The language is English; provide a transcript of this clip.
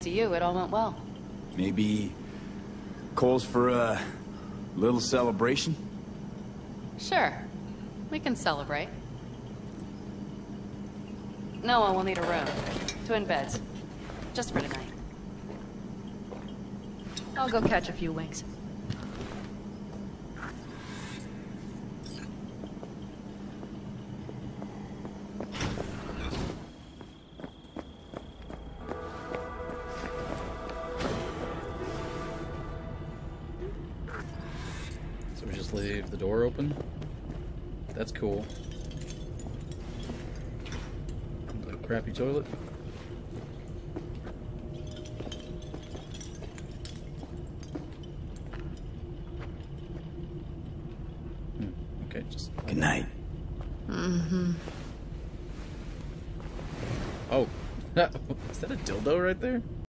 to you, it all went well. Maybe calls for a little celebration? Sure. We can celebrate. No one will need a room. Twin beds. Just for tonight. I'll go catch a few winks. So we just leave the door open? That's cool. A crappy toilet. Okay, just... Good night. Oh. Is that a dildo right there?